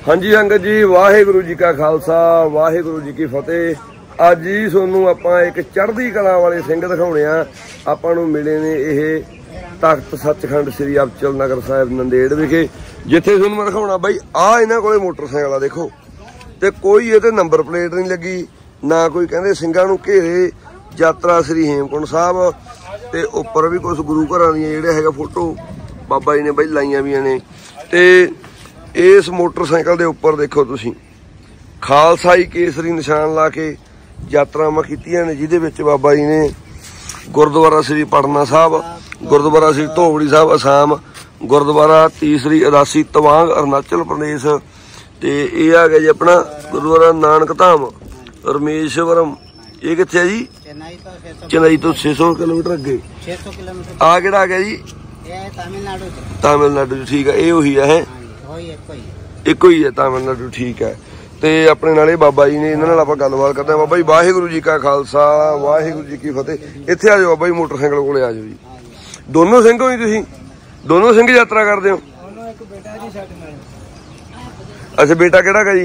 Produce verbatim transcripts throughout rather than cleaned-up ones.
हाँ जी संगत जी, वाहिगुरू जी का खालसा वाहिगुरू जी की फतेह। अज ही सोनू आपां एक चढ़दी कला वाले सिंह दिखाउणे आ। आपां नूं मिले ने ये तख्त सचखंड श्री अबचल नगर साहिब नंदेड़ विखे, जिथे सोनू मैं दिखाउणा बई आ इन्हां कोले मोटरसाइकिल आ देखो, ते कोई इहते नंबर प्लेट नहीं लगी ना कोई कहंदे सिंघां नूं घेरे यात्रा श्री हेमकुंड साहब ते उपर भी कुछ गुरु घरां दीयां जिहड़े हैगा फोटो बाबा जी ने बई लाइयां भी ने। ते इस मोटरसाइकिल के उपर देखो तुसीं खालसाई केसरी निशान ला के यात्रावां कीतियां ने, जिहदे विच बाबा जी ने गुरुद्वारा श्री पटना साहब, गुरुद्वारा श्री धोबड़ी साहब असाम, गुरुद्वारा तीसरी अदासी तवांग अरुणाचल प्रदेश, ते ये आ गया जी अपना गुरुद्वारा नानक धाम रमेश्वरम, ये कित्थे है जी? चेन्नई तो छे सौ किलोमीटर अगे आ केड़ा आ गया जी? तमिलनाडु तमिलनाडु ठीक है, ये उही है एक ही है तमिलनाडु ठीक है। ते अपने नाले बाबा जी ने इन्हां नाल आपां गलबात करते हैं। बाबा जी वाहिगुरू जी का खालसा वाहिगुरू जी की फतेह। इत्थे आ जाओ बाबा जी, मोटरसाइकिल कोले आ जाओ जी। दोनों सिंह हो जी तुसीं? दोनों सिंह यात्रा करदे हो? अच्छा बेटा केड़ा है जी?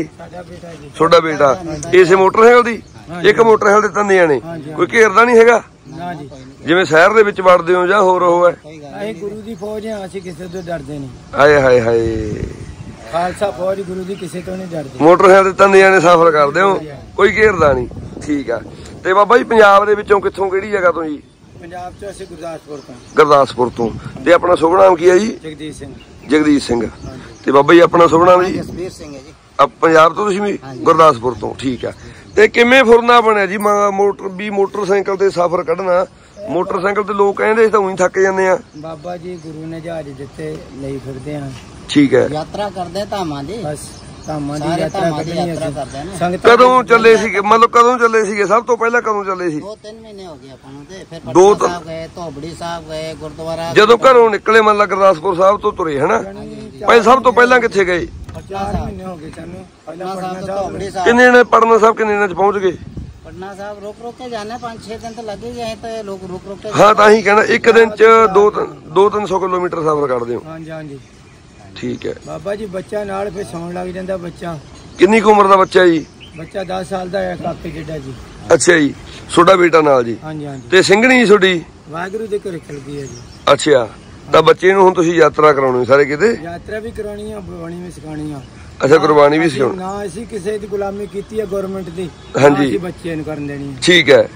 छोटा बेटा इस मोटरसाइकिल दी? एक मोटरसाइकिल ते तंदियां ने, कोई घेरदा नहीं हैगा जिवें शहर दे विच वड़दे हो जां होर हो है? ਅਸੀਂ ਗੁਰੂ ਦੀ ਫੌਜ ਹਾਂ, ਅਸੀਂ ਕਿਸੇ ਤੋਂ ਡਰਦੇ ਨਹੀਂ। ਹਾਏ ਹਾਏ ਹਾਏ, ਖਾਲਸਾ ਫੌਜ ਗੁਰੂ ਦੀ ਕਿਸੇ ਤੋਂ ਨਹੀਂ ਡਰਦੀ। ਮੋਟਰਸਾਈਕਲ ਤੇ ਤੰਦਿਆਂ ਨੇ ਸਫ਼ਰ ਕਰਦੇ ਹੋ, ਕੋਈ ਘੇਰਦਾ ਨਹੀਂ ਠੀਕ ਆ। ਤੇ ਬਾਬਾ ਜੀ ਪੰਜਾਬ ਦੇ ਵਿੱਚੋਂ ਕਿੱਥੋਂ ਕਿਹੜੀ ਜਗ੍ਹਾ ਤੋਂ ਜੀ? ਪੰਜਾਬ ਤੋਂ ਅਸੀਂ ਗੁਰਦਾਸਪੁਰ ਤੋਂ। ਗੁਰਦਾਸਪੁਰ ਤੋਂ। ਤੇ ਆਪਣਾ ਸ਼ੁਭ ਨਾਮ ਕੀ ਹੈ ਜੀ? ਜਗਦੀਪ ਸਿੰਘ। ਜਗਦੀਪ ਸਿੰਘ। ਤੇ ਬਾਬਾ ਜੀ ਆਪਣਾ ਸ਼ੁਭ ਨਾਮ ਜੀ? ਜਸਵੀਰ ਸਿੰਘ ਹੈ ਜੀ। ਆ ਪੰਜਾਬ ਤੋਂ ਤੁਸੀਂ ਵੀ? ਗੁਰਦਾਸਪੁਰ ਤੋਂ ਠੀਕ ਆ। ਤੇ ਕਿਵੇਂ ਫੁਰਨਾ ਬਣਿਆ ਜੀ ਮੋਟਰ ਵੀ ਮੋਟਰਸਾਈਕਲ ਤੇ ਸਫ਼ਰ ਕੱਢਣਾ? मोटरसाइकिल ते लोग कहंदे तां उही थक जांदे आ। बाबा जी गुरु ने जहाज दित्ते लई फिरदे आ। ठीक है, यात्रा करदे धामां दी, बस धामां दी यात्रा करदे आ। कदों चले सी, मतलब कदों चले सी? सब तो पहला कदों चले सी? दो तीन महीने हो गए आपां नूं। ते फिर पटना साहब गए, धोबड़ी साहब गए, गुरुद्वारा जदों घरों निकले मतलब गुरदासपुर साहब तो तुरे है ना, भाई सब तो पहला कित्थे गए? चार महीने हो गए सानूं। पटना साहब तो धोबड़ी साहब किन्ने ने पटना साहब किन्ने ने पहुंच गए? पटना साहब रुक रुक के जाने, पांच छह दिन तो लगे जाए तो लोग रुक रुक के। हाँ तां ही कहना एक दिन च दो दो तीन सौ किलोमीटर सफर करदे हो? हां जी हां जी ठीक है। बाबा जी बच्चा नाल फिर सौण लग जांदा। बच्चा किन्नी उम्र दा बच्चा जी? बच्चा दस साल दा है, काके जिड्डा जी। अच्छा जी, छोटा बेटा नाल जी? हां जी हां जी। ते सिंघणी छोटी वाहिगुरू दे घरे चल गई है जी। अच्छा, तां बच्चे नूं हुण तुसीं यात्रा कराउणी सारे किते? यात्रा भी कराउणी आ, बाणी भी सिखाणी आ। अच्छा गुरबाणी भी सिखाउणी ना, असीं किसे दी गुलामी कीती है गवर्नमेंट दी। हां जी, असीं बच्चे नूं करन देणी है। ठीक है,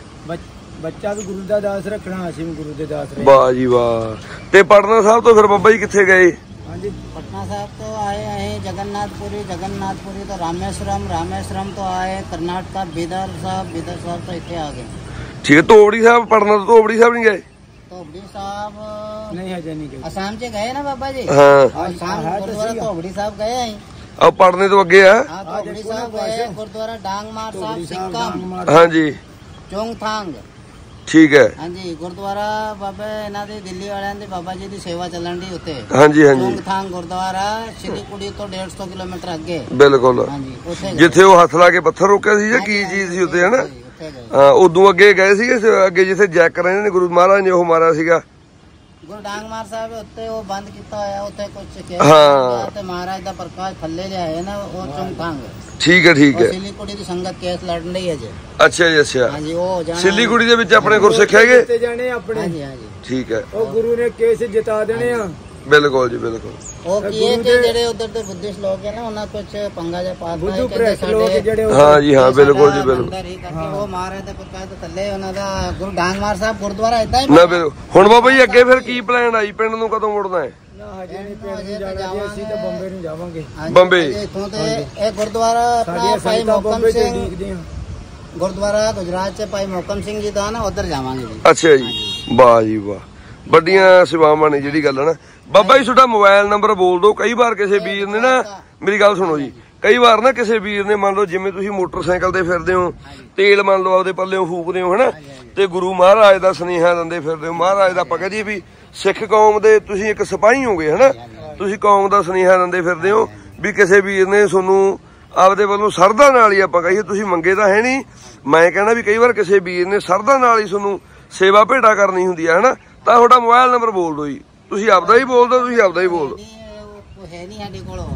बच्चा भी गुरु दा दास रखना, असीं भी गुरु दे दास रहे। वाह जी वाह। ते पटना साहब तो फिर बाबा जी कित्थे गए? हां जी, पटना साहब तो आए हैं जगन्नाथपुरी, जगन्नाथपुरी तो रामेश्वरम, रामेश्वरम तो आए कर्नाटका बीदर साहब, बीदर साहब तो इत्थे आ गए। ठीक है, धोबड़ी साहब पटना तो धोबड़ी साहब नहीं गए? धोबड़ी साहब नहीं है, नहीं गए। असम से गए ना बाबा जी? हां, असम गुरुद्वारा धोबड़ी साहब गए हैं। अब पढ़ने तो अगे है। धोबड़ी साहब गए, गुरुद्वारा डांगमार साहब सिक्कम। हाँ जी, चोंगथांग ठीक है। हाँ जी, गुरुद्वारा बाबा इन्हां दी दिल्ली वालियां दी बाबा जी दी सेवा चलन दी उत्ते। हाँ जी हाँ जी, चोंगथांग गुरुद्वारा सिलीगुड़ी तो डेढ़ सौ किलोमीटर अगे। बिल्कुल हाँ जी, उत्थे जिथे वो हथ ला के पत्थर रोके सी जां की चीज सी उत्ते है ना? हां, उदों अगे गए सीगे अगे जिथे जैक इन्हां ने गुरु महाराज ने वो मारा सीगा गुरु डांगमार साहब उत्ते वो बंद किया होया, उत्ते कुछ हां ते महाराज दा प्रकाश थल्ले लिया ना वो चोंगथांग। ठीक है ठीक है, सिलीगुड़ी दी संगत केस लड़न रही है जी। अच्छा जी अच्छा। हां जी, वो जाना सिलीगुड़ी दे विच अपने गुरसिख हैगे ते जाने अपने। हां जी हां जी ठीक है, ओ गुरु ने केस जिता देने आ। बिल्कुल जी बिल्कुल। ओ किए के जेड़े उधर दे बुद्धिस्ट लोग है ना, उन्हां कुछ पंगा जा पाता है कि साडे। हां जी हां बिल्कुल जी बिल्कुल। वो महाराज दा प्रकाश तो थल्ले उन्हां दा गुरु डांगमार साहब गुरुद्वारा इदां ही ना। बिल्कुल। हुण बाबा जी अगे फिर की प्लान आई, पिंड नूं कदों मुड़ना है? ना हजे नहीं, पिंड नूं जाना जी, ਅਸੀਂ ਤਾਂ ਬੰਬੇ ਨੂੰ ਜਾਵਾਂਗੇ। ਬੰਬੇ ਇਥੋਂ ਤੇ ਇਹ ਗੁਰਦੁਆਰਾ ਆਪਣਾ ਭਾਈ ਮੋਕਮ ਸਿੰਘ ਗੁਰਦੁਆਰਾ ਗੁਜਰਾਤ ਚ ਭਾਈ ਮੋਕਮ ਸਿੰਘ ਜੀ ਦਾ ਨਾ, ਉਧਰ ਜਾਵਾਂਗੇ ਜੀ। ਅੱਛਾ ਜੀ, ਵਾਹ ਜੀ ਵਾਹ, ਵੱਡੀਆਂ ਸੇਵਾਵਾਂ ਨੇ ਜਿਹੜੀ ਗੱਲ ਹੈ ਨਾ। ਬਾਬਾ ਜੀ ਤੁਹਾਡਾ ਮੋਬਾਈਲ ਨੰਬਰ ਬੋਲ ਦਿਓ। ਕਈ ਵਾਰ ਕਿਸੇ ਵੀਰ ਨੇ ਨਾ, ਮੇਰੀ ਗੱਲ ਸੁਣੋ ਜੀ, ਕਈ ਵਾਰ ਨਾ ਕਿਸੇ ਵੀਰ ਨੇ ਮੰਨ ਲਓ ਜਿਵੇਂ ਤੁਸੀਂ ਮੋਟਰਸਾਈਕਲ ਤੇ ਫਿਰਦੇ ਹੋ, ਤੇਲ ਮੰਨ ਲਓ ਆਪਦੇ ਪੱਲਿਓਂ ਫੂਕਦੇ ਹੋ ਹਨਾ, ਤੇ ਗੁਰੂ ਮਹਾਰਾਜ ਦਾ ਸੁਨੇਹਾ ਦਿੰਦੇ ਫਿਰਦੇ ਹੋ। ਮਹਾਰਾਜ ਦਾ ਆਪਾਂ ਕਹਦੇ ਵੀ ਸਿੱਖ ਕੌਮ ਦੇ ਤੁਸੀਂ ਇੱਕ ਸਿਪਾਹੀ ਹੋਗੇ ਹਨਾ, ਤੁਸੀਂ ਕੌਮ ਦਾ ਸੁਨੇਹਾ ਦਿੰਦੇ ਫਿਰਦੇ ਹੋ ਵੀ ਕਿਸੇ ਵੀਰ ਨੇ ਤੁਹਾਨੂੰ ਆਪਦੇ ਵੱਲੋਂ ਸਰਦਾ ਨਾਲ ਹੀ ਆਪਾਂ ਕਹੀਏ, ਤੁਸੀਂ ਮੰਗੇ ਤਾਂ ਹੈ ਨਹੀਂ, ਮੈਂ ਕਹਿਣਾ ਵੀ ਕਈ ਵਾਰ ਕਿਸੇ ਵੀਰ ਨੇ ਸਰਦਾ ਨਾਲ ਹੀ ਤੁਹਾਨੂੰ ਸੇਵਾ ਭੇਟਾ ਕਰਨੀ ਹੁੰਦੀ ਹੈ ਹਨਾ, ਤਾਂ ਤੁਹਾਡਾ ਮੋਬਾਈਲ ਨੰਬਰ ਬੋਲ ਦਿਓ ਜੀ। ਤੁਸੀਂ ਆਪਦਾ ਹੀ ਬੋਲ ਦਿਓ, ਤੁਸੀਂ ਆਪਦਾ ਹੀ ਬੋਲ ਦਿਓ।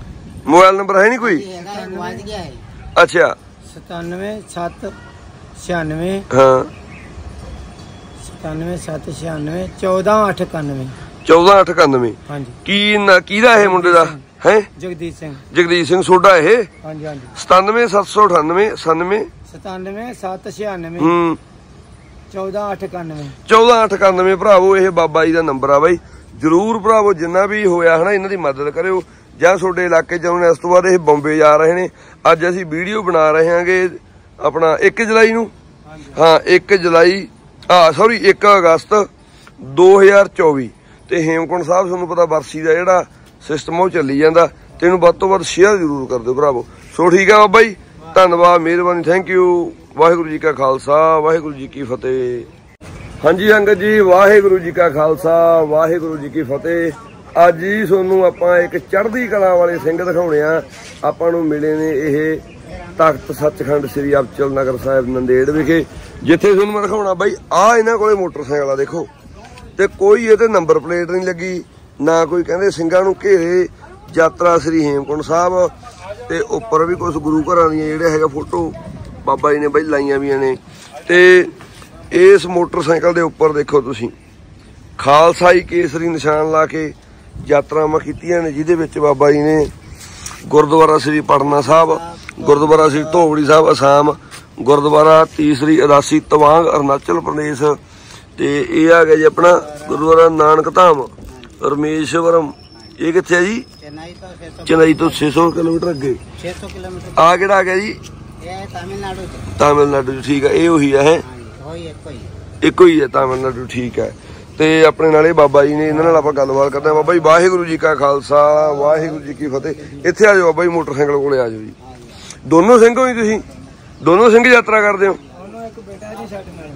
ਮੋਬਾਈਲ ਨੰਬਰ ਹੈ ਨਹੀਂ ਕੋਈ? ਅੱਛਾ सतानवे सत्त छियानवे ਹਾਂ सतानवे सत्त छियानवे चौदह अठ इक्यानवे ਚੌਦਾਂ ਅੱਠ ਇਕਾਨਵੇਂ। हाँ जी ਕੀ ਨਾ ਕਿਹਦਾ ਇਹ ਮੁੰਡੇ ਦਾ ਹੈ? जगदीश सिंह। ਜਗਦੀਸ਼ ਸਿੰਘ ਸੋਢਾ ਇਹ। हाँ जी हाँ जी ਸਤਾਨਵੇਂ ਸੱਤ ਸੌ ਅਠਾਨਵੇਂ ਸਤਾਨਵੇਂ सतानवे सत्त छियानवे ਹੂੰ चौदह अठ इक्यानवे। ਚੌਦਾਂ ਅੱਠ ਇਕਾਨਵੇਂ ਭਰਾਵੋ ਇਹ ਬਾਬਾ ਜੀ ਦਾ ਨੰਬਰ ਆ ਬਾਈ। ਜਰੂਰ ਭਰਾਵੋ ਜਿੰਨਾ ਵੀ ਹੋਇਆ ਹਨਾ ਇਹਨਾਂ ਦੀ ਮਦਦ ਕਰਿਓ ਜਾਂ ਤੁਹਾਡੇ ਇਲਾਕੇ ਚ ਆਉਣੇ। ਇਸ ਤੋਂ ਬਾਅਦ ਇਹ ਬੰਬੇ ਜਾ ਰਹੇ ਨੇ। ਅੱਜ ਅਸੀਂ ਵੀਡੀਓ ਬਣਾ ਰਹੇ ਹਾਂਗੇ ਆਪਣਾ ਇੱਕ ਜੁਲਾਈ ਨੂੰ। ਹਾਂ ਇੱਕ ਜੁਲਾਈ ਆ ਸੌਰੀ ਇੱਕ ਅਗਸਤ ਦੋ ਹਜ਼ਾਰ ਚੌਵੀ ਤੇ ਹੇਮਕੁੰਟ ਸਾਹਿਬ ਤੁਹਾਨੂੰ ਪਤਾ ਵਰਸੀ ਦਾ ਜਿਹੜਾ ਸਿਸਟਮ ਉਹ ਚੱਲੀ ਜਾਂਦਾ ਤੇ ਇਹਨੂੰ ਵੱਧ ਤੋਂ ਵੱਧ ਸ਼ੇਅਰ ਜ਼ਰੂਰ ਕਰ ਦਿਓ ਭਰਾਵੋ। ਸੋ ਠੀਕ ਆ ਬਾਬਾ ਜੀ, ਧੰਨਵਾਦ, ਮਿਹਰਬਾਨੀ, ਥੈਂਕ ਯੂ। ਵਾਹਿਗੁਰੂ ਜੀ ਕਾ ਖਾਲਸਾ ਵਾਹਿਗੁਰੂ ਜੀ ਕੀ ਫਤਿਹ। ਹਾਂਜੀ ਸੰਗਤ ਜੀ, ਵਾਹਿਗੁਰੂ ਜੀ ਕਾ ਖਾਲਸਾ ਵਾਹਿਗੁਰੂ ਜੀ ਕੀ ਫਤਿਹ। ਅੱਜ ਹੀ ਤੁਹਾਨੂੰ ਆਪਾਂ ਇੱਕ ਚੜ੍ਹਦੀ ਕਲਾ ਵਾਲੇ ਸਿੰਘ ਦਿਖਾਉਣੇ ਆ। ਆਪਾਂ ਨੂੰ ਮਿਲੇ ਨੇ ਇਹ ਤਖਤ ਸੱਚਖੰਡ ਸ੍ਰੀ ਅਬਚਲ ਨਗਰ ਸਾਹਿਬ ਨੰਦੇੜ ਵਿਖੇ, ਜਿੱਥੇ ਤੁਹਾਨੂੰ ਮੈਂ ਦਿਖਾਉਣਾ ਬਾਈ ਆ ਇਹਨਾਂ ਕੋਲੇ ਮੋਟਰਸਾਈਕਲ ਆ ਦੇਖੋ, ਤੇ ਕੋਈ ਇਹਦੇ ਨੰਬਰ ਪਲੇਟ ਨਹੀਂ ਲੱਗੀ ਨਾ ਕੋਈ। ਕਹਿੰਦੇ ਸਿੰਘਾਂ ਨੂੰ ਘੇਰੇ ਯਾਤਰਾ ਸ੍ਰੀ ਹੇਮਕੁੰਟ ਸਾਹਿਬ ਤੇ ਉੱਪਰ ਵੀ ਕੁਝ ਗੁਰੂ ਘਰਾਂ ਦੀਆਂ ਜਿਹੜੇ ਹੈਗਾ ਫੋਟੋ ਬਾਬਾ ਜੀ ਨੇ ਬਾਈ ਲਾਈਆਂ ਵੀਆਂ ਨੇ। ਤੇ ਇਸ ਮੋਟਰਸਾਈਕਲ ਦੇ ਉੱਪਰ ਦੇਖੋ ਤੁਸੀਂ ਖਾਲਸਾਈ ਕੇਸਰੀ ਨਿਸ਼ਾਨ ਲਾ ਕੇ ਯਾਤਰਾਵਾਂ ਕੀਤੀਆਂ ਨੇ, ਜਿਹਦੇ ਵਿੱਚ ਬਾਬਾ ਜੀ ਨੇ ਗੁਰਦੁਆਰਾ ਸ੍ਰੀ ਪਟਨਾ ਸਾਹਿਬ, ਗੁਰਦੁਆਰਾ ਸ੍ਰੀ ਧੋਬੜੀ ਸਾਹਿਬ ਅਸਾਮ, ਗੁਰਦੁਆਰਾ ਤੀਸਰੀ ਅਦਾਸੀ ਤਵਾਂਗ ਅਰੁਣਾਚਲ ਪ੍ਰਦੇਸ਼, ਤੇ ਇਹ ਆ ਗਿਆ ਜੀ ਆਪਣਾ ਗੁਰਦੁਆਰਾ ਨਾਨਕ ਧਾਮ ਰਮੇਸ਼ਵਰਮ। ਇਹ ਕਿੱਥੇ ਹੈ ਜੀ? ਚੇਨਈ ਤੋਂ ਛੇ ਸੌ ਕਿਲੋਮੀਟਰ ਅੱਗੇ। छह सौ किलोमीटर ਆ ਕਿਹੜਾ ਆ ਗਿਆ ਜੀ? तमिलनाडु ਤਾਮਿਲਨਾਡੂ। ਠੀਕ ਹੈ, ਇਹ ਉਹੀ ਆ ਹੈ, ਇੱਕੋ ਹੀ ਹੈ ਤਾਮਿਲਨਾਡੂ। ਠੀਕ ਹੈ, ਤੇ ਆਪਣੇ ਨਾਲੇ ਬਾਬਾ ਜੀ ਨੇ, ਇਹਨਾਂ ਨਾਲ ਆਪਾਂ ਗੱਲਬਾਤ ਕਰਦੇ ਹਾਂ। ਬਾਬਾ ਜੀ ਵਾਹਿਗੁਰੂ ਜੀ ਕਾ ਖਾਲਸਾ ਵਾਹਿਗੁਰੂ ਜੀ ਕੀ ਫਤਿਹ। ਇੱਥੇ ਆ ਜਾਓ ਬਾਬਾ ਜੀ, ਮੋਟਰਸਾਈਕਲ ਕੋਲੇ ਆ ਜਾਓ ਜੀ। ਦੋਨੋਂ ਸਿੰਘ ਹੋ ਜੀ ਤੁਸੀਂ? ਦੋਨੋਂ ਸਿੰਘ ਯਾਤਰਾ ਕਰਦੇ ਹੋ? एक बेटा जी साडे नाल।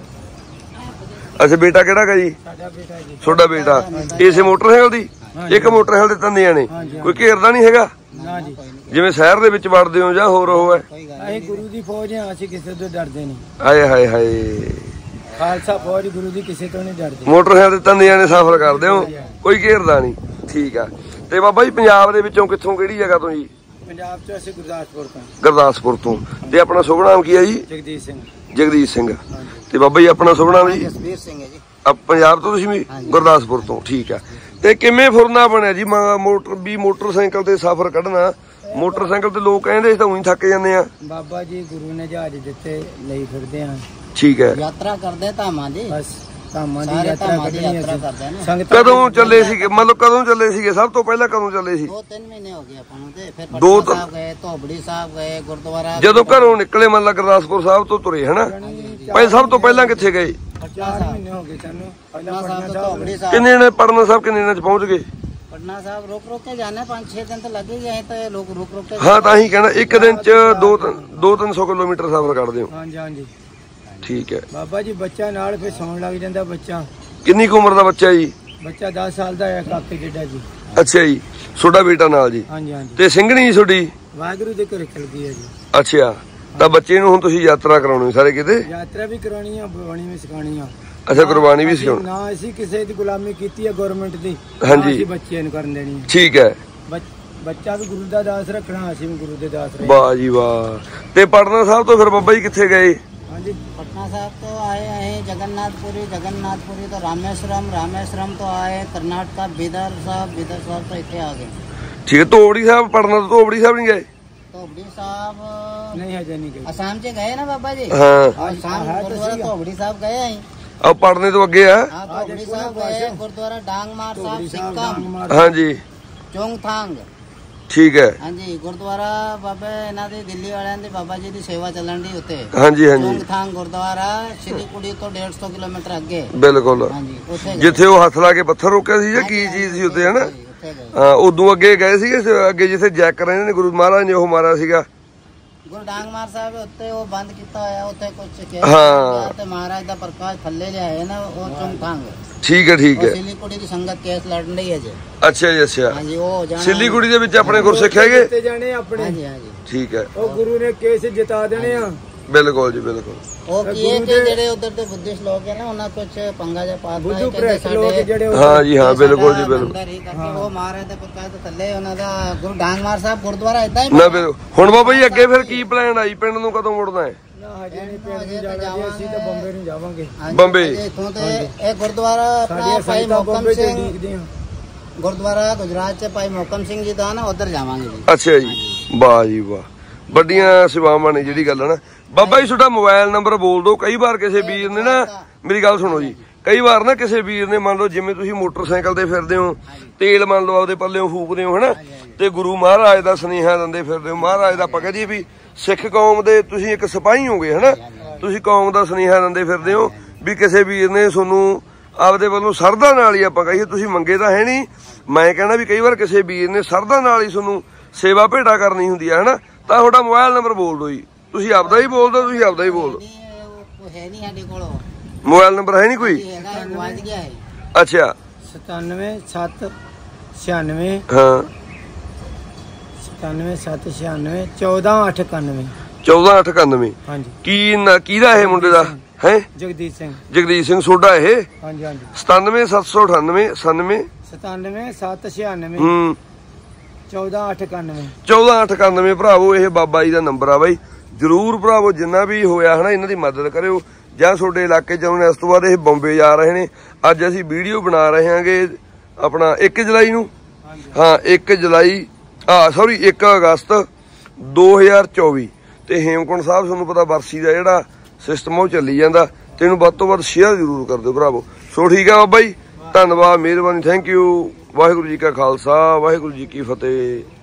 ਅੱਛਾ ਬੇਟਾ ਕਿਹੜਾ ਗਾ ਜੀ? साडा बेटा जी। ਤੁਹਾਡਾ ਬੇਟਾ ਇਸੇ ਮੋਟਰਸਾਈਕਲ ਦੀ? ਇੱਕ ਮੋਟਰਸਾਈਕਲ ਦੇ ਤਿੰਨ ਜਾਣੇ, ਕੋਈ ਘੇਰਦਾ ਨਹੀਂ ਹੈਗਾ ਨਾ ਜੀ? ਜਿਵੇਂ ਸ਼ਹਿਰ ਦੇ ਵਿੱਚ ਵੜਦੇ ਹੋ ਜਾਂ ਹੋਰ ਉਹ ਹੈ? ਅਸੀਂ ਗੁਰੂ ਦੀ ਫੌਜ ਹਾਂ, ਅਸੀਂ ਕਿਸੇ ਤੋਂ ਡਰਦੇ ਨਹੀਂ। ਹਾਏ ਹਾਏ ਹਾਏ, ਖਾਲਸਾ ਫੌਜ ਗੁਰੂ ਦੀ ਕਿਸੇ ਤੋਂ ਨਹੀਂ ਡਰਦੇ। ਮੋਟਰਸਾਈਕਲ ਤੇ ਤਿੰਨ ਜਾਣੇ ਸਫ਼ਰ ਕਰਦੇ ਹੋ, ਕੋਈ ਘੇਰਦਾ ਨਹੀਂ। ਠੀਕ ਆ। ਤੇ ਬਾਬਾ ਜੀ ਪੰਜਾਬ ਦੇ ਵਿੱਚੋਂ ਕਿੱਥੋਂ, ਕਿਹੜੀ ਜਗ੍ਹਾ ਤੋਂ ਜੀ? ਪੰਜਾਬ ਤੋਂ ਅਸੀਂ ਗੁਰਦਾਸਪੁਰ ਤੋਂ। ਗੁਰਦਾਸਪੁਰ ਤੋਂ। ਤੇ ਆਪਣਾ ਸ਼ੁਭ ਨਾਮ ਕੀ ਹੈ ਜੀ? ਜਗਦੀਸ਼ ਸਿੰਘ। ਜਗਦੀਸ਼ ਸਿੰਘ। ਤੇ ਬਾਬਾ ਜੀ ਆਪਣਾ ਸ਼ੁਭ ਨਾਮ ਜੀ? ਜਸਵੀਰ ਸਿੰਘ ਹੈ ਜੀ। ਆ ਪੰਜਾਬ ਤੋਂ ਤੁਸੀਂ ਵੀ? ਗੁਰਦਾਸਪੁਰ ਤੋਂ। ਠੀਕ ਆ। ਤੇ ਕਿਵੇਂ ਫੁਰਨਾ ਬਣਿਆ ਜੀ ਮੋਟਰ ਵੀ ਮੋਟਰਸਾਈਕਲ ਤੇ ਸਫ਼ਰ ਕੱਢਣਾ? ਮੋਟਰਸਾਈਕਲ ਤੇ ਲੋਕ ਕਹਿੰਦੇ ਤਾਂ ਉਹੀ ਥੱਕ ਜਾਂਦੇ ਆ। ਬਾਬਾ ਜੀ ਗੁਰੂ ਨੇ ਜਹਾਜ਼ ਦਿੱਤੇ, ਲਈ ਫਿਰਦੇ ਆ। ਠੀਕ ਹੈ, ਯਾਤਰਾ ਕਰਦੇ ਧਾਮਾਂ ਦੀ, ਬਸ ਧਾਮਾਂ ਦੀ ਯਾਤਰਾ ਕੱਢਣੀ ਅਸੀਂ। ਸੰਗਤ ਕਦੋਂ ਚੱਲੇ ਸੀਗੇ, ਮਤਲਬ ਕਦੋਂ ਚੱਲੇ ਸੀਗੇ? ਸਭ ਤੋਂ ਪਹਿਲਾਂ ਕਦੋਂ ਚੱਲੇ ਸੀ? ਦੋ ਤਿੰਨ ਮਹੀਨੇ ਹੋ ਗਏ ਆਪਾਂ ਨੂੰ। ਤੇ ਫਿਰ ਦੋ ਪਟਨਾ ਸਾਹਿਬ ਗਏ, ਧੋਬੜੀ ਸਾਹਿਬ ਗਏ, ਗੁਰਦੁਆਰਾ। ਜਦੋਂ ਘਰੋਂ ਨਿਕਲੇ ਮਤਲਬ ਗੁਰਦਾਸਪੁਰ ਸਾਹਿਬ ਤੋਂ ਤੁਰੇ ਹਨਾ, ਭਾਈ ਸਭ ਤੋਂ ਪਹਿਲਾਂ ਕਿੱਥੇ ਗਏ? ਚਾਰ ਮਹੀਨੇ ਹੋ ਗਏ ਸਾਨੂੰ। ਪਹਿਲਾਂ ਪਟਨਾ ਸਾਹਿਬ। ਕਿੰਨੇ ਨੇ ਪਟਨਾ ਸਾਹਿਬ ਕਿੰਨੇ ਦਿਨਾਂ ਚ ਪਹੁੰਚ ਗਏ? पटना साहब रुक रुक के जाना, पाँच छह दिन तो लगे गए तो लोग रुक रुक के। हाँ ਤਾਂ ਹੀ कहना ਇੱਕ ਦਿਨ ਚ ਦੋ ਦੋ ਤਿੰਨ ਸੌ ਕਿਲੋਮੀਟਰ ਸਫ਼ਰ ਕਰਦੇ ਹੋ? हाँ जी हाँ जी। ਠੀਕ ਹੈ बाबा जी ਬੱਚਾ ਨਾਲ ਫਿਰ ਸੌਣ ਲੱਗ ਜਾਂਦਾ। ਬੱਚਾ ਕਿੰਨੀ ਕੁ ਉਮਰ ਦਾ ਬੱਚਾ ਜੀ? ਬੱਚਾ ਦਸ ਸਾਲ ਦਾ ਹੈ, ਕਾਕੇ ਜਿੱਡਾ ਜੀ। ਅੱਛਾ ਜੀ, ਤੁਹਾਡਾ ਬੇਟਾ ਨਾਲ ਜੀ? हाँ जी हाँ जी। ਤੇ ਸਿੰਘਣੀ ਤੁਹਾਡੀ? ਵਾਹਿਗੁਰੂ ਦੇ ਘਰੇ ਚਲ ਗਈ ਹੈ ਜੀ। ਅੱਛਾ, ਤਾਂ ਬੱਚੇ ਨੂੰ ਹੁਣ ਤੁਸੀਂ ਯਾਤਰਾ ਕਰਾਉਣੀ ਸਾਰੇ ਕਿਤੇ? ਯਾਤਰਾ ਵੀ ਕਰਾਉਣੀ ਆ, ਬਾਣੀ ਵੀ ਸਿਖਾਉਣੀ ਆ। ਅੱਛਾ, ਗੁਰਬਾਣੀ ਵੀ ਸਿਖਾਉਣੀ? ਨਾ ਅਸੀਂ ਕਿਸੇ ਦੀ ਗੁਲਾਮੀ ਕੀਤੀ ਹੈ ਗਵਰਨਮੈਂਟ ਦੀ। ਹਾਂਜੀ। ਅਸੀਂ ਬੱਚਿਆਂ ਨੂੰ ਕਰਨ ਦੇਣੀ ਹੈ। ਠੀਕ ਹੈ। ਬੱਚਾ ਵੀ ਗੁਰੂ ਦਾ ਦਾਸ ਰੱਖਣਾ, ਅਸੀਂ ਵੀ ਗੁਰੂ ਦੇ ਦਾਸ ਰਹੇ। ਵਾਹ ਜੀ ਵਾਹ। ਤੇ ਪਟਨਾ ਸਾਹਿਬ ਤੋਂ ਫਿਰ ਬਾਬਾ ਜੀ ਕਿੱਥੇ ਗਏ? ਹਾਂਜੀ, पटना साहब तो आए हैं जगन्नाथपुरी, जगन्नाथपुरी तो रामेश्वरम, रामेश्वरम तो आए कर्नाटका, बिदर साहब, बिदर साहब तो इतने आ गए। ठीक है। धोबड़ी साहब पटना तो धोबड़ी साहब नहीं गए? धोबड़ी साहब नहीं है, नहीं गए। असम से गए ना बाबा जी? हाँ। असम गुरुद्वारा धोबड़ी साहब गए हैं। अब पढ़ने तो अगे है। धोबड़ी साहब गए, गुरुद्वारा डांगमार साहब, सिक्कम। हाँ जी। चोंगथांग। ठीक है। हाँ जी, गुरुद्वारा बाबा इन्हां दी दिल्ली वालियां दी बाबा जी दी सेवा चलन दी उत्ते। हाँ जी हाँ जी। चोंगथांग गुरुद्वारा सिलीगुड़ी तो डेढ़ सौ किलोमीटर अगे। बिल्कुल। हाँ जी, उत्थे जिथे वो हथ ला के पत्थर रोकिया सी या की चीज सी उत्ते है ना? हाँ, उदों अगे गए सीगे अगे जिथे जैक रहे ने गुरु महाराज ने वो मारा सीगा। गुरु डांगमार साहब उत्ते वो बंद किया होया, उत्ते कुछ हाँ। ते महाराज दा प्रकाश थल्ले लिया ना, वो चोंगथांग। ठीक है ठीक है। सिलीगुड़ी की संगत केस लड़ रही है जी। अच्छा जी अच्छा। हाँ जी, वो जाना सिलीगुड़ी दे विच अपने गुरसिख हैगे? जाने अपने। हाँ जी हाँ जी। ठीक है। वो गुरु ने केस जिता देने आ। ਬਿਲਕੁਲ ਜੀ ਬਿਲकुल ਉਹ ਕੀ ਹੈ ਕਿ ਜਿਹੜੇ ਉਧਰ ਦੇ ਬੁੱਧਿਸਟ ਲੋਕ ਹੈ ਨਾ ਉਹਨਾਂ ਕੁਝ ਪੰਗਾ ਜਿਹਾ ਪਾ ਦਿੱਤਾ ਕਹਿੰਦੇ ਸਾਡੇ ਹਾਂ ਜੀ ਹਾਂ ਬਿਲकुल ਜੀ ਬਿਲकुल ਕਰਕੇ ਉਹ ਮਾਰੇ ਤੇ ਪੱਕਾ ਤੇ ਥੱਲੇ ਉਹਨਾਂ ਦਾ ਗੁਰੂ ਡਾਂਗਮਾਰ ਸਾਹਿਬ ਗੁਰਦੁਆਰਾ ਇਦਾਂ ਹੀ ਨਾ ਬਿਲਕੁਲ। ਹੁਣ ਬਾਬਾ ਜੀ ਅੱਗੇ ਫਿਰ ਕੀ ਪਲਾਨ ਆਈ ਪਿੰਡ ਨੂੰ ਕਦੋਂ ਮੁੜਨਾ ਹੈ? ਬੰਬੇ ਨੂੰ ਜਾਵਾਂਗੇ ਬੰਬੇ ਇਥੋਂ ਤੇ ਇਹ ਗੁਰਦੁਆਰਾ ਆਪਣਾ ਭਾਈ ਮੋਕਮ ਸਿੰਘ ਗੁਰਦੁਆਰਾ ਗੁਜਰਾਤ ਚ ਭਾਈ ਮੋਕਮ ਸਿੰਘ ਜੀ ਦਾ ਨਾ ਉਧਰ ਜਾਵਾਂਗੇ ਜੀ। ਅੱਛਾ ਜੀ ਵਾਹ ਜੀ ਵਾਹ ਵੱਡੀਆਂ ਸੇਵਾਵਾਂ ਨੇ ਜਿਹੜੀ ਗੱਲ ਹੈ ਨਾ। ਬਾਬਾ ਜੀ ਤੁਹਾਡਾ ਮੋਬਾਈਲ ਨੰਬਰ ਬੋਲ ਦਿਓ। ਕਈ ਵਾਰ ਕਿਸੇ ਵੀਰ ਨੇ ਨਾ ਮੇਰੀ ਗੱਲ ਸੁਣੋ ਜੀ ਕਈ ਵਾਰ ਨਾ ਕਿਸੇ ਵੀਰ ਨੇ ਮੰਨ ਲਓ ਜਿਵੇਂ ਤੁਸੀਂ ਮੋਟਰਸਾਈਕਲ ਤੇ ਫਿਰਦੇ ਹੋ ਤੇਲ ਮੰਨ ਲਓ ਆਪਦੇ ਪੱਲਿਓਂ ਫੂਕਦੇ ਹੋ ਹਨਾ ਤੇ ਗੁਰੂ ਮਹਾਰਾਜ ਦਾ ਸੁਨੇਹਾ ਦਿੰਦੇ ਫਿਰਦੇ ਹੋ। ਮਹਾਰਾਜ ਦਾ ਆਪਾਂ ਕਹਦੇ ਵੀ ਸਿੱਖ ਕੌਮ ਦੇ ਤੁਸੀਂ ਇੱਕ ਸਿਪਾਹੀ ਹੋਗੇ ਹਨਾ ਤੁਸੀਂ ਕੌਮ ਦਾ ਸੁਨੇਹਾ ਦਿੰਦੇ ਫਿਰਦੇ ਹੋ ਵੀ ਕਿਸੇ ਵੀਰ ਨੇ ਤੁਹਾਨੂੰ ਆਪਦੇ ਵੱਲੋਂ ਸਰਦਾ ਨਾਲ ਹੀ ਆਪਾਂ ਕਹੀਏ ਤੁਸੀਂ ਮੰਗੇ ਤਾਂ ਹੈ ਨਹੀਂ। ਮੈਂ ਕਹਿਣਾ ਵੀ ਕਈ ਵਾਰ ਕਿਸੇ ਵੀਰ ਨੇ ਸਰਦਾ ਨਾਲ ਹੀ ਤੁਹਾਨੂੰ ਸੇਵਾ ਭੇਟਾ ਕਰਨੀ ਹੁੰਦੀ ਹੈ ਹਨਾ ਤਾਂ ਤੁਹਾਡਾ ਮੋਬਾਈਲ ਨੰਬਰ ਬੋਲ ਦਿਓ ਜੀ। ਤੁਸੀਂ ਆਪਦਾ ਹੀ ਬੋਲ ਦਿਓ ਤੁਸੀਂ ਆਪਦਾ ਹੀ ਬੋਲ ਦਿਓ। ਹੈ ਨਹੀਂ ਸਾਡੇ ਕੋਲ ਮੋਬਾਈਲ ਨੰਬਰ ਹੈ ਨਹੀਂ ਕੋਈ? ਅੱਛਾ ਸਤਾਨਵੇਂ ਸੱਤ ਛਿਆਨਵੇਂ ਹਾਂ ਸਤਾਨਵੇਂ ਸੱਤ ਛਿਆਨਵੇਂ ਚੌਦਾਂ ਅੱਠ ਇਕਾਨਵੇਂ ਚੌਦਾਂ ਅੱਠ ਇਕਾਨਵੇਂ ਹਾਂਜੀ। ਕੀ ਕਿਹਦਾ ਇਹ ਮੁੰਡੇ ਦਾ ਹੈ? ਜਗਦੀਸ਼ ਸਿੰਘ। ਜਗਦੀਸ਼ ਸਿੰਘ ਸੋਢਾ ਇਹ? ਹਾਂਜੀ ਹਾਂਜੀ। ਸਤਾਨਵੇਂ ਸੱਤ ਸੌ ਅਠਾਨਵੇਂ ਸਤਾਨਵੇਂ ਸਤਾਨਵੇਂ ਸੱਤ ਛਿਆਨਵੇਂ ਹੂੰ ਚੌਦਾਂ ਅੱਠ ਇਕਾਨਵੇਂ ਚੌਦਾਂ ਅੱਠ ਇਕਾਨਵੇਂ ਭਰਾਵੋ ਇਹ ਬਾਬਾ ਜੀ ਦਾ ਨੰਬਰ ਆ ਬਾਈ। ਜਰੂਰ ਭਰਾਵੋ ਜਿੰਨਾ ਵੀ ਹੋਇਆ ਹਨਾ ਇਹਨਾਂ ਦੀ ਮਦਦ ਕਰਿਓ ਜਾਂ ਤੁਹਾਡੇ ਇਲਾਕੇ ਚ ਆਉਣੇ। ਇਸ ਤੋਂ ਬਾਅਦ ਇਹ ਬੰਬੇ ਜਾ ਰਹੇ ਨੇ। ਅੱਜ ਅਸੀਂ ਵੀਡੀਓ ਬਣਾ ਰਹੇ ਹਾਂਗੇ ਆਪਣਾ ਇੱਕ ਜੁਲਾਈ ਨੂੰ ਹਾਂ ਇੱਕ ਜੁਲਾਈ ਆ ਸੌਰੀ ਇੱਕ ਅਗਸਤ ਦੋ ਹਜ਼ਾਰ ਚੌਵੀ ਤੇ ਹੇਮਕੁੰਟ ਸਾਹਿਬ ਤੁਹਾਨੂੰ ਪਤਾ ਵਰਸੀ ਦਾ ਜਿਹੜਾ ਸਿਸਟਮ ਉਹ ਚੱਲੀ ਜਾਂਦਾ ਤੇ ਇਹਨੂੰ ਵੱਧ ਤੋਂ ਵੱਧ ਸ਼ੇਅਰ ਜ਼ਰੂਰ ਕਰ ਦਿਓ ਭਰਾਵੋ। ਸੋ ਠੀਕ ਆ ਬਾਬਾ ਜੀ ਧੰਨਵਾਦ ਮਿਹਰਬਾਨੀ ਥੈਂਕ ਯੂ। ਵਾਹਿਗੁਰੂ ਜੀ ਕਾ ਖਾਲਸਾ ਵਾਹਿਗੁਰੂ ਜੀ ਕੀ ਫਤਿਹ।